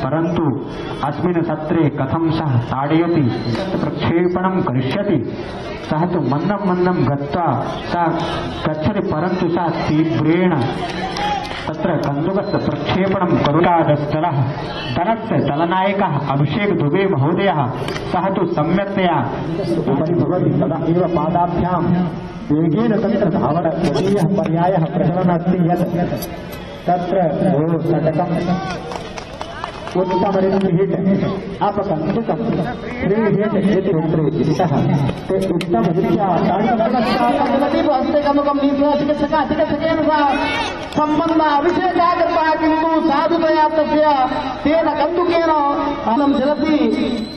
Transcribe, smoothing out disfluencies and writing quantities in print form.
परन्तु अस्मिन् सत्रे कथं सः ताडयति प्रक्षेपणं करिष्यति। सः तु मन्दं गत्वा सः गच्छति, परन्तु सः तीव्रेण तत्र कन्दुकस्य प्रक्षेपणं करुणादस्थलः दलस्य दलनायकः अभिषेक दुबे महोदयः सः तु सम्यक्तया उपरि भवति। तदा एव पादाभ्यां वेगेन तत्र धावनद्वितीयः पर्यायः प्रचलन्नस्ति यत् तत्र षटकम् उत्तमरीतिहित अपकन्दुकं श्रीहित इति सूत्रे इतः ते उत्तमरीत्या हस्तेकमुकं चिकित्सकेन सह सम्बन्ध अभिषेकः कृतः, किन्तु साधुतया तस्य तेन कन्दुकेन अलं चलति